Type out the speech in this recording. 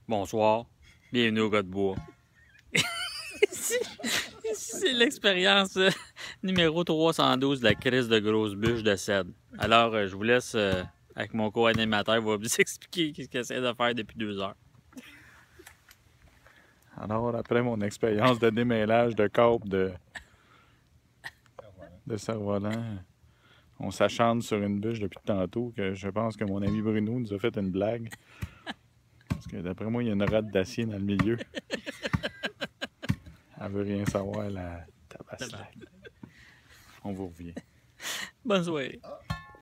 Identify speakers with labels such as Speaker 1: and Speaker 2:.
Speaker 1: Bonsoir, bienvenue au Gars de bois. C'est l'expérience numéro 312 de la crise de grosse bûche de cèdre. Alors, je vous laisse avec mon co-animateur, il va vous expliquer ce qu'il essaie de faire depuis 2 heures.
Speaker 2: Alors, après mon expérience de démêlage de câbles de cerf-volant, on s'acharne sur une bûche depuis tantôt que je pense que mon ami Bruno nous a fait une blague. Parce que d'après moi, il y a une rade d'acier dans le milieu. Elle veut rien savoir, la tabaslague. On vous revient.
Speaker 1: Bonne soirée.